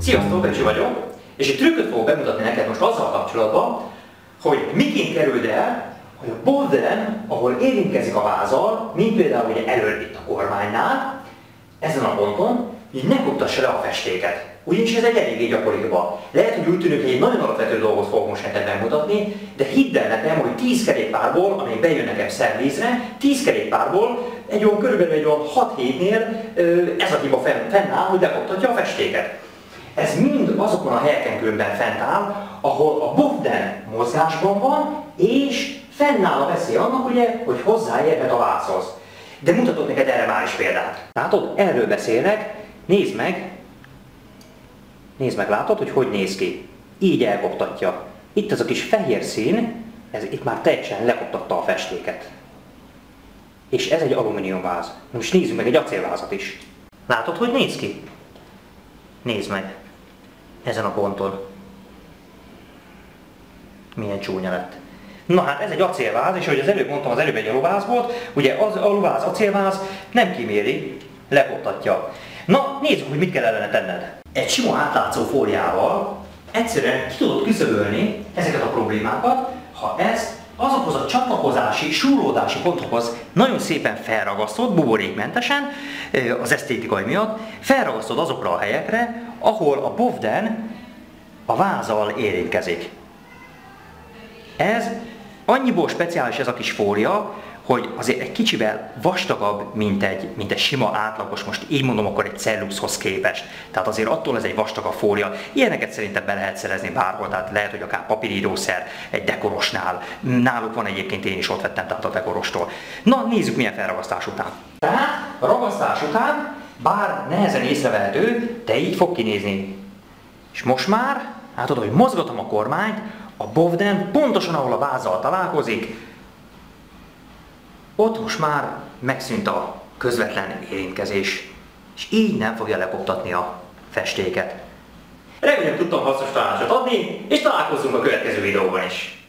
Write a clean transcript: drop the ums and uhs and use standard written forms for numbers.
Sziasztok, Becsi vagyok, és egy trükköt fogok bemutatni neked most azzal kapcsolatban, hogy miként kerüld el, hogy a bovden, ahol érintkezik a vázzal, mint például ugye elől itt a kormánynál, ezen a ponton, így ne koptassa le a festéket. Ugyanis ez egy eléggé gyakori hiba. Lehet, hogy úgy tűnik, hogy egy nagyon alapvető dolgot fogok most neked megmutatni, de hidd el nekem, hogy 10 kerékpárból, amelyek bejön nekem szervízre, 10 kerékpárból körülbelül egy olyan 6 hétnél ez a hiba fennáll, hogy lekoptatja a festéket. Ez mind azokon a helyeken különben fent áll, ahol a bovden mozgásban van, és fennáll a veszély annak, ugye, hogy hozzáérhet a vászhoz. De mutatok neked erre már is példát. Látod, erről beszélek, nézd meg, látod, hogy néz ki. Így elkoptatja. Itt ez a kis fehér szín, ez itt már teljesen lekoptatta a festéket. És ez egy alumíniumváz. Na most nézzük meg egy acélvázat is. Látod, hogy néz ki? Nézd meg. Ezen a ponton. Milyen csúnya lett. Na hát ez egy acélváz, és ahogy az előbb mondtam, az előbb egy aluváz volt, ugye az aluváz, acélváz nem kiméri, lekoptatja. Na, nézzük, hogy mit kell ellene tenned. Egy sima átlátszó fóliával egyszerűen ki tudod küszöbölni ezeket a problémákat, ha ezt azokhoz a csatlakozási, súrlódási pontokhoz nagyon szépen felragasztod, buborékmentesen, az esztétikai miatt, felragasztod azokra a helyekre, ahol a bovden a vázzal érintkezik. Ez annyiból speciális ez a kis fólia, hogy azért egy kicsivel vastagabb, mint egy sima átlagos, most így mondom, akkor egy celluxhoz képest. Tehát azért attól ez egy vastagabb fólia. Ilyeneket szerintem be lehet szerezni bárhol, tehát lehet, hogy akár papírírószer, egy dekorosnál. Náluk van egyébként, én is ott vettem, tehát a dekorostól. Na, nézzük milyen felragasztás után. Tehát a ragasztás után, bár nehezen észrevehető, de így fog kinézni. És most már, látod, hogy mozgatom a kormányt, a bovden pontosan ahol a vázzal találkozik, ott most már megszűnt a közvetlen érintkezés, és így nem fogja lekoptatni a festéket. Remélem tudtam hasznos tanácsot adni, és találkozzunk a következő videóban is.